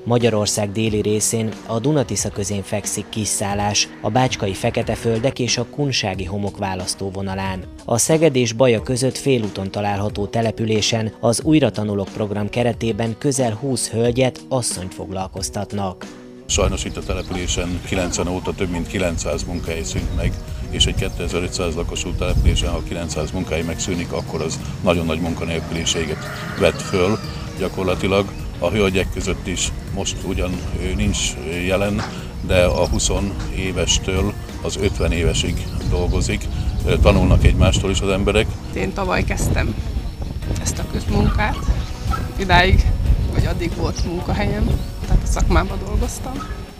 Magyarország déli részén, a Duna-Tisza közén fekszik Kiszállás, a bácskai Fekete-földek és a kunsági homok választóvonalán. A Szeged és Baja között félúton található településen az Újratanulok program keretében közel 20 hölgyet, asszonyt foglalkoztatnak. Sajnos itt a településen 90 óta több mint 900 munkahely szűnt meg, és egy 2500 lakosú településen, ha 900 munkahely megszűnik, akkor az nagyon nagy munkanélküliséget vet föl. Gyakorlatilag a hölgyek között is most ugyan nincs jelen, de a 20 évestől az 50 évesig dolgozik, tanulnak egymástól is az emberek. Én tavaly kezdtem ezt a közmunkát, idáig, vagy addig volt munkahelyem, tehát a szakmában dolgoztam.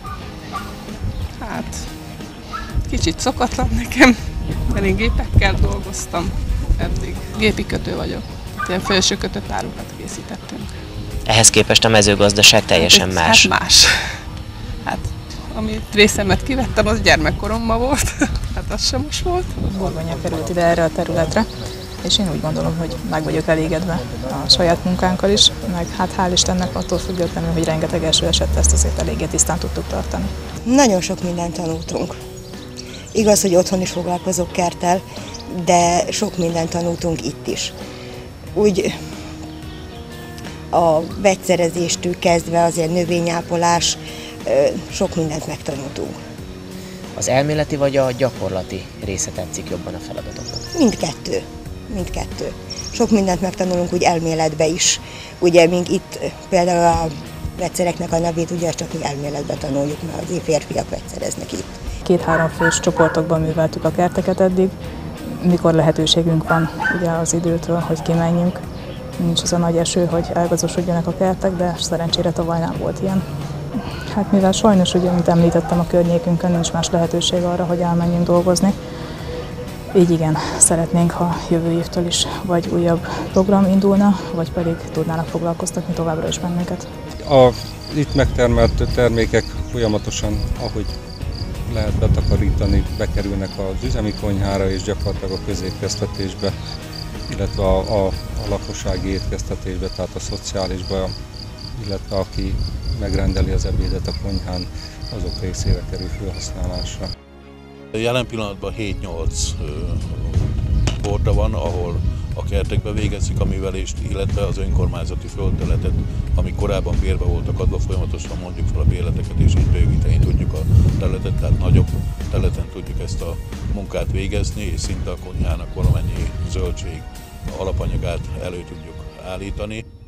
Hát, kicsit szokatlan nekem, mert én gépekkel dolgoztam eddig. Gépi kötő vagyok, ilyen felső kötött árukat készítettünk. Ehhez képest a mezőgazdaság teljesen más. Hát más. Hát, amit részemet kivettem, az gyermekkoromban volt, hát az sem most volt. Burgonya került ide erre a területre, és én úgy gondolom, hogy meg vagyok elégedve a saját munkánkkal is, meg hát hál' Istennek attól függetlenül, hogy rengeteg eső esett, ezt azért eléggé tisztán tudtuk tartani. Nagyon sok mindent tanultunk. Igaz, hogy otthon is foglalkozok kerttel, de sok mindent tanultunk itt is. Úgy a vegyszerezéstől kezdve azért növényápolás, sok mindent megtanultunk. Az elméleti vagy a gyakorlati része tetszik jobban a feladatoknak? Mindkettő. Sok mindent megtanulunk úgy elméletbe is. Ugye mink itt például a vegyszereknek a nevét ugye csak mi elméletbe tanuljuk, mert az férfiak vegyszereznek itt. 2-3 fős csoportokban műveltük a kerteket eddig, mikor lehetőségünk van ugye az időtől, hogy kimenjünk. Nincs az a nagy eső, hogy elgazosodjanak a kertek, de szerencsére tavaly nem volt ilyen. Hát mivel sajnos, ugye, mint említettem, a környékünkön nincs más lehetőség arra, hogy elmenjünk dolgozni. Így igen, szeretnénk, ha jövő évtől is vagy újabb program indulna, vagy pedig tudnának foglalkoztatni továbbra is bennünket. A itt megtermelt termékek folyamatosan, ahogy lehet betakarítani, bekerülnek az üzemi konyhára és gyakorlatilag a közétkeztetésbe, illetve a lakossági étkeztetésbe, tehát a szociálisba, illetve aki megrendeli az ebédet a konyhán, azok részére kerül felhasználásra. Jelen pillanatban 7-8 borda van, ahol a kertekbe végezzük a művelést, illetve az önkormányzati földterületet, amik korábban bérbe voltak adva, folyamatosan mondjuk fel a bérleteket, és így bővíteni tudjuk a területet, tehát nagyobb területen tudjuk ezt a munkát végezni, és szinte a konyhának valamennyi zöldség alapanyagát elő tudjuk állítani.